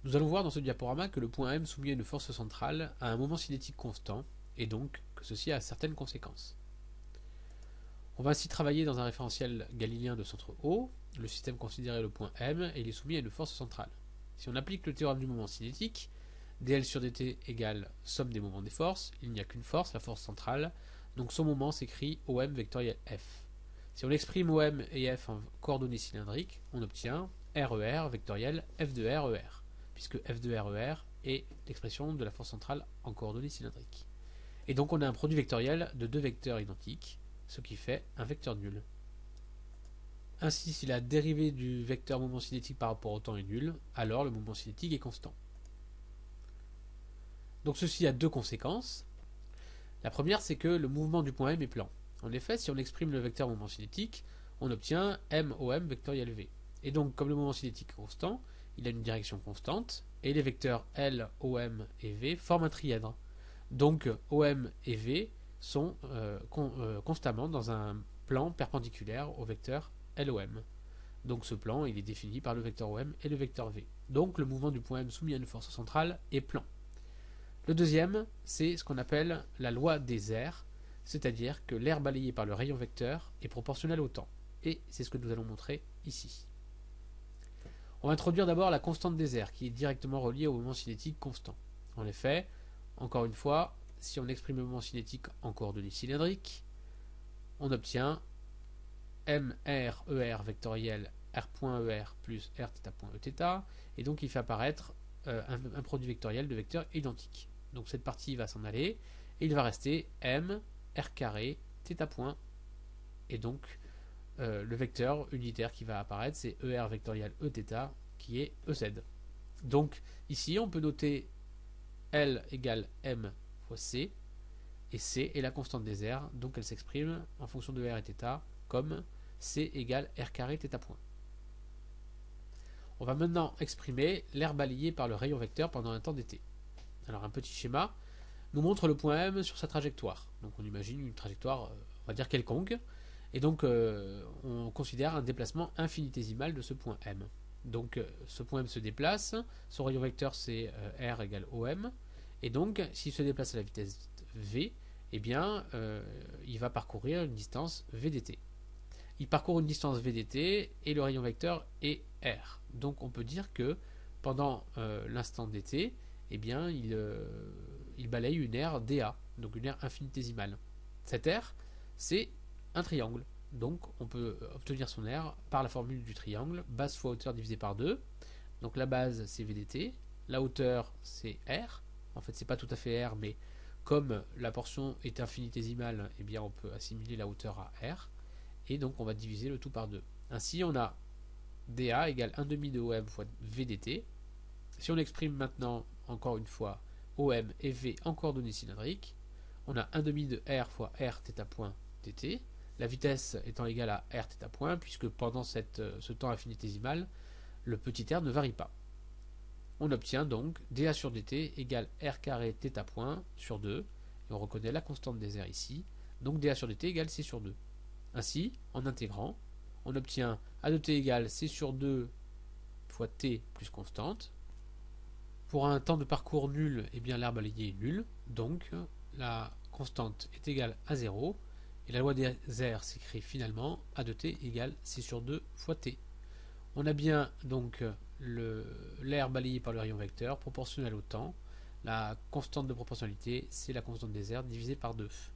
Nous allons voir dans ce diaporama que le point M soumis à une force centrale a un moment cinétique constant, et donc que ceci a certaines conséquences. On va ainsi travailler dans un référentiel galiléen de centre O. Le système considéré le point M et il est soumis à une force centrale. Si on applique le théorème du moment cinétique, dl sur dt égale somme des moments des forces, il n'y a qu'une force, la force centrale, donc son moment s'écrit OM vectoriel F. Si on exprime OM et F en coordonnées cylindriques, on obtient RER vectoriel F de RER, puisque F de RER est l'expression de la force centrale en coordonnées cylindriques. Et donc on a un produit vectoriel de deux vecteurs identiques, ce qui fait un vecteur nul. Ainsi, si la dérivée du vecteur moment cinétique par rapport au temps est nulle, alors le moment cinétique est constant. Donc ceci a deux conséquences. La première, c'est que le mouvement du point M est plan. En effet, si on exprime le vecteur moment cinétique, on obtient MOM vectoriel V. Et donc, comme le moment cinétique est constant, il a une direction constante, et les vecteurs L, OM et V forment un trièdre. Donc, OM et V sont constamment dans un plan perpendiculaire au vecteur LOM. Donc ce plan, il est défini par le vecteur OM et le vecteur V. Donc le mouvement du point M soumis à une force centrale est plan. Le deuxième, c'est ce qu'on appelle la loi des airs, c'est-à-dire que l'air balayé par le rayon vecteur est proportionnel au temps. Et c'est ce que nous allons montrer ici. On va introduire d'abord la constante des airs, qui est directement reliée au moment cinétique constant. En effet, encore une fois, si on exprime le moment cinétique en coordonnées cylindriques, on obtient MRER vectoriel R.ER plus Rθ.Eθ, et donc il fait apparaître un produit vectoriel de vecteurs identiques. Donc cette partie va s'en aller, et il va rester M, R carré, θ point, et donc le vecteur unitaire qui va apparaître, c'est ER vectoriel Eθ, qui est EZ. Donc ici, on peut noter L égale M fois C, et C est la constante des airs, donc elle s'exprime en fonction de R et θ comme C égale R carré θ point. On va maintenant exprimer l'air balayé par le rayon vecteur pendant un temps dt. Alors un petit schéma nous montre le point M sur sa trajectoire. Donc on imagine une trajectoire, on va dire quelconque, et donc on considère un déplacement infinitésimal de ce point M. Donc ce point M se déplace, son rayon vecteur c'est R égale OM, et donc s'il se déplace à la vitesse V, eh bien il va parcourir une distance VDT. Il parcourt une distance VDT et le rayon vecteur est R. Donc on peut dire que pendant l'instant dt, eh bien, il balaye une aire dA, donc une aire infinitésimale. Cette aire, c'est un triangle. Donc on peut obtenir son aire par la formule du triangle, base fois hauteur divisé par 2. Donc la base c'est VDT, la hauteur c'est R. En fait c'est pas tout à fait R, mais comme la portion est infinitésimale, eh bien on peut assimiler la hauteur à R. Et donc on va diviser le tout par 2. Ainsi on a dA égale 1 demi de OM fois VDT. Si on exprime maintenant encore une fois OM et V en coordonnées cylindriques, on a 1 demi de R fois R θ point dt, la vitesse étant égale à R θ point, puisque pendant ce temps infinitésimal, le petit r ne varie pas. On obtient donc dA sur dt égale R carré θ point sur 2, et on reconnaît la constante des airs ici, donc dA sur dt égale C sur 2. Ainsi, en intégrant, on obtient A de t égale C sur 2 fois t plus constante. Pour un temps de parcours nul, eh bien l'air balayé est nul, donc la constante est égale à 0, et la loi des airs s'écrit finalement A de t égale C sur 2 fois t. On a bien donc l'air balayé par le rayon vecteur proportionnel au temps. La constante de proportionnalité, c'est la constante des airs divisée par 2.